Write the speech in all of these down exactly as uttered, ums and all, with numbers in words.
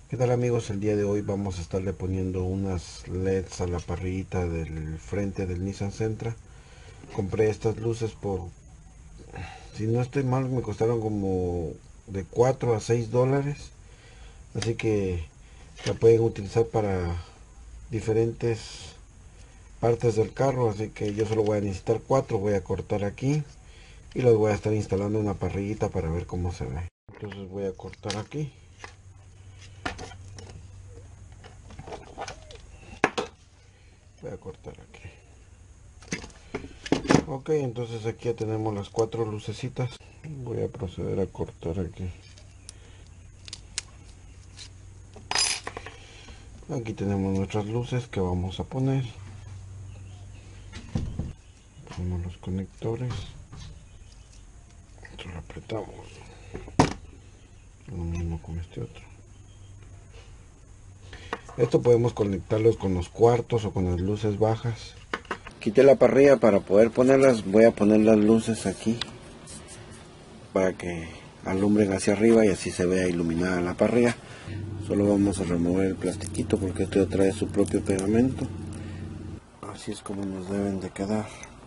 ¿Qué tal amigos? El día de hoy vamos a estarle poniendo unas L E Ds a la parrillita del frente del Nissan Sentra. Compré estas luces por, si no estoy mal, me costaron como de cuatro a seis dólares. Así que la pueden utilizar para diferentes partes del carro. Así que yo solo voy a necesitar cuatro. Voy a cortar aquí y los voy a estar instalando en una parrillita para ver cómo se ve. Entonces voy a cortar aquí. Voy a cortar aquí. Ok, entonces aquí ya tenemos las cuatro lucecitas. Voy a proceder a cortar aquí. Aquí tenemos nuestras luces que vamos a poner. Ponemos los conectores. Esto lo apretamos. Lo mismo con este otro. Esto podemos conectarlos con los cuartos o con las luces bajas. Quité la parrilla para poder ponerlas. Voy a poner las luces aquí para que alumbren hacia arriba y así se vea iluminada la parrilla. Solo vamos a remover el plastiquito porque esto ya trae su propio pegamento. Así es como nos deben de quedar.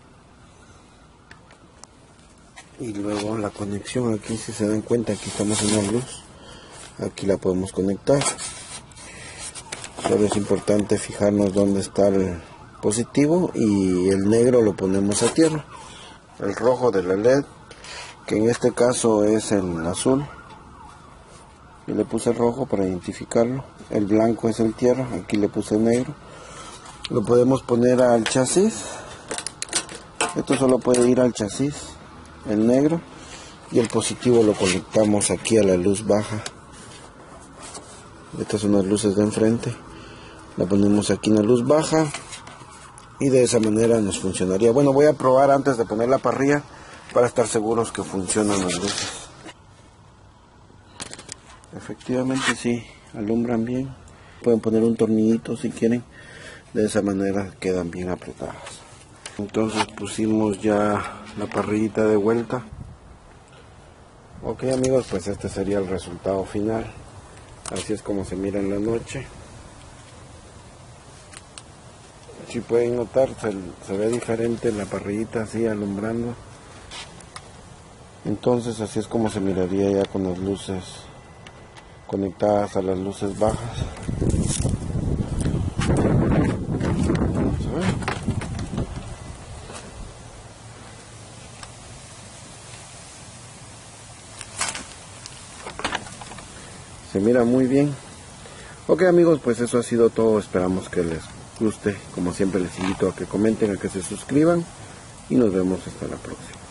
Y luego la conexión aquí, si se dan cuenta, aquí estamos en la luz. Aquí la podemos conectar. Solo es importante fijarnos dónde está el positivo y el negro lo ponemos a tierra. El rojo de la L E D, que en este caso es el azul. Yo le puse rojo para identificarlo. El blanco es el tierra, aquí le puse negro. Lo podemos poner al chasis. Esto solo puede ir al chasis, el negro. Y el positivo lo conectamos aquí a la luz baja. Estas son las luces de enfrente. La ponemos aquí en la luz baja. Y de esa manera nos funcionaría. Bueno, voy a probar antes de poner la parrilla para estar seguros que funcionan las luces. Efectivamente sí, alumbran bien. Pueden poner un tornillito si quieren. De esa manera quedan bien apretadas. Entonces pusimos ya la parrillita de vuelta. Ok amigos, pues este sería el resultado final. Así es como se mira en la noche. Si pueden notar, se, se ve diferente la parrillita así alumbrando. Entonces así es como se miraría ya con las luces conectadas a las luces bajas. Vamos a ver. Se mira muy bien. Ok amigos, pues eso ha sido todo. Esperamos que les guste. Como siempre les invito a que comenten, a que se suscriban y nos vemos hasta la próxima.